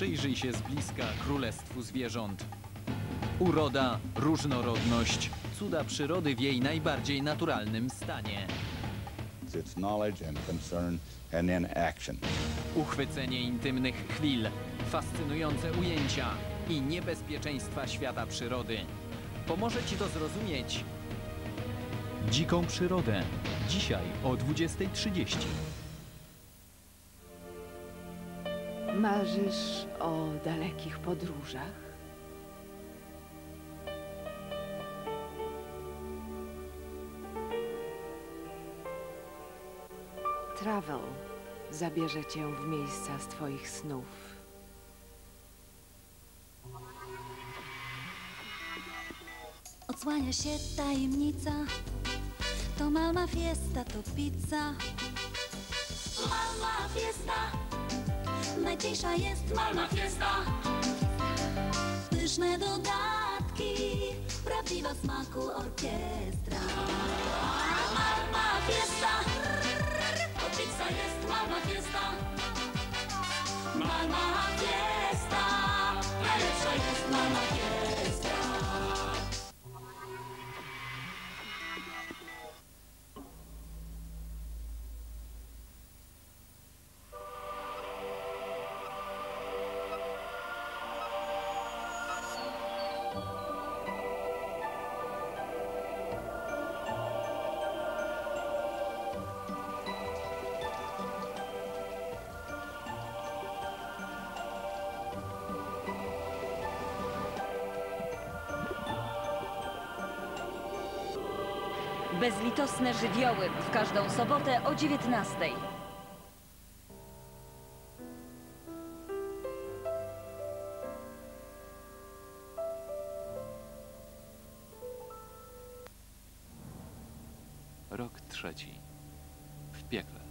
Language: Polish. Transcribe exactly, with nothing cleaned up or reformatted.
Przyjrzyj się z bliska królestwu zwierząt. Uroda, różnorodność, cuda przyrody w jej najbardziej naturalnym stanie. It's knowledge and concern and then action. Uchwycenie intymnych chwil, fascynujące ujęcia i niebezpieczeństwa świata przyrody. Pomoże Ci to zrozumieć Dziką przyrodę. Dzisiaj o dwudziestej trzydzieści. Marzysz o dalekich podróżach? Travel zabierze cię w miejsca z twoich snów. Odsłania się tajemnica. To Malma Fiesta, to pizza. Malma Fiesta. Najpiękniejsza jest Malma Fiesta. Pyszne dodatki, prawdziwa smaku orkiestra. Malma Fiesta. To pizza jest Malma Fiesta. Malma Fiesta. Najlepsza jest Malma Fiesta. Bezlitosne żywioły w każdą sobotę o dziewiętnastej. Rok trzeci. W piekle.